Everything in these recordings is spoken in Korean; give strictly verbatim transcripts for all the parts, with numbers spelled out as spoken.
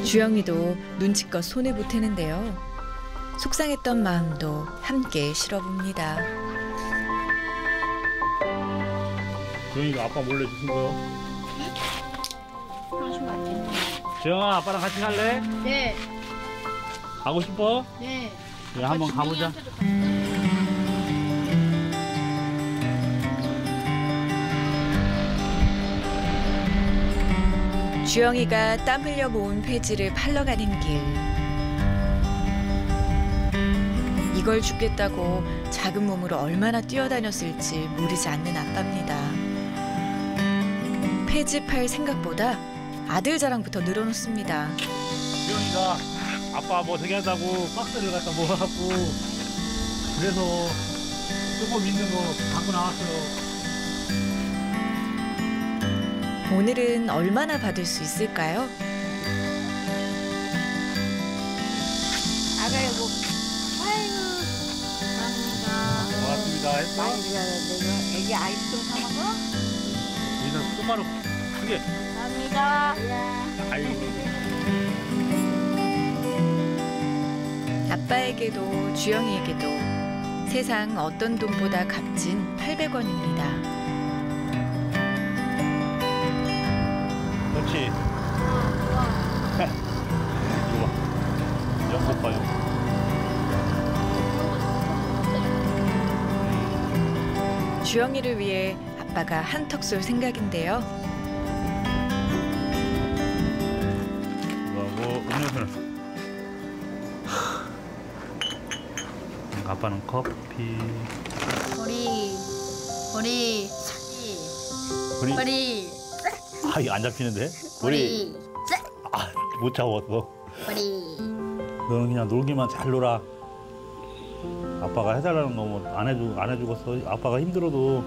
주영이도 눈치껏 손을 보태는데요. 속상했던 마음도 함께 실어봅니다. 주영이가 아빠 몰래 주신 거요? 주영아, 아빠랑 같이 갈래? 네. 가고 싶어? 네. 그래, 한번 가보자. 주영이가 땀 흘려 모은 폐지를 팔러 가는 길. 이걸 죽겠다고 작은 몸으로 얼마나 뛰어다녔을지 모르지 않는 아빠입니다. 폐지 팔 생각보다 아들 자랑부터 늘어놓습니다. 주영이가 아빠 뭐 되게 한다고 박스를 갖다 모아갖고 그래서 조금 있는 거 갖고 나왔어요. 오늘은 얼마나 받을 수 있을까요? 아가야 뭐 아이고 감사합니다. 고맙습니다. 했어? 많이 드려야 되고 애기 아이스크림 사 먹어? 여기서 똑바로 크게. 감사합니다. 아이고. 아빠에게도 주영이에게도 세상 어떤 돈보다 값진 팔백 원입니다. 그렇지. 이거 봐. 연꽃 봐요. 주영이를 위해 아빠가 한턱 쏠 생각인데요. 이거하고 음료수는 아빠는 커피. 우리 우리 우리 우리 아 이거 안 잡히는데? 우리 아 못 잡았어. 우리 너는 그냥 놀기만 잘 놀아. 아빠가 해달라는 거 뭐 안 해주 안 해주겠어. 아빠가 힘들어도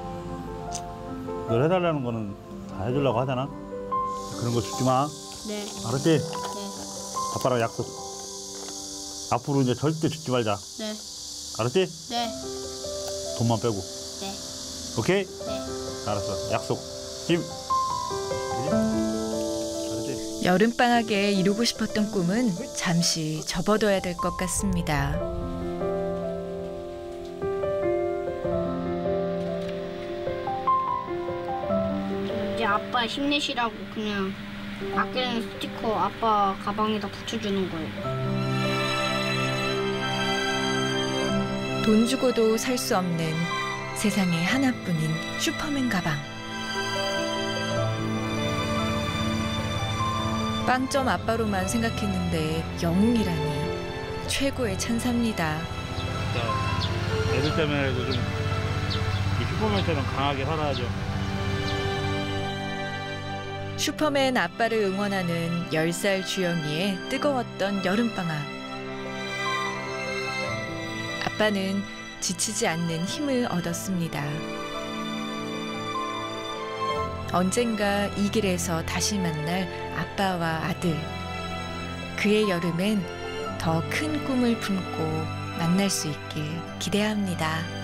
널 해달라는 거는 다 해주려고 하잖아. 그런 거 주지 마. 네. 알았지? 네. 아빠랑 약속. 앞으로 이제 절대 주지 말자. 네. 알았지? 네. 돈만 빼고. 네. 오케이? 네. 알았어. 약속. 힘. 알았지? 여름방학에 이루고 싶었던 꿈은 잠시 접어둬야 될 것 같습니다. 이제 아빠 힘내시라고 그냥 아끼는 스티커 아빠 가방에다 붙여주는 거예요. 돈 주고도 살 수 없는 세상에 하나뿐인 슈퍼맨 가방. 빵점 아빠로만 생각했는데 영웅이라니 최고의 찬사입니다. 진짜 애들 때문에라도 좀 이 슈퍼맨처럼 강하게 살아야죠. 슈퍼맨 아빠를 응원하는 열 살 주영이의 뜨거웠던 여름방학. 아빠는 지치지 않는 힘을 얻었습니다. 언젠가 이 길에서 다시 만날 아빠와 아들. 그의 여름엔 더 큰 꿈을 품고 만날 수 있길 기대합니다.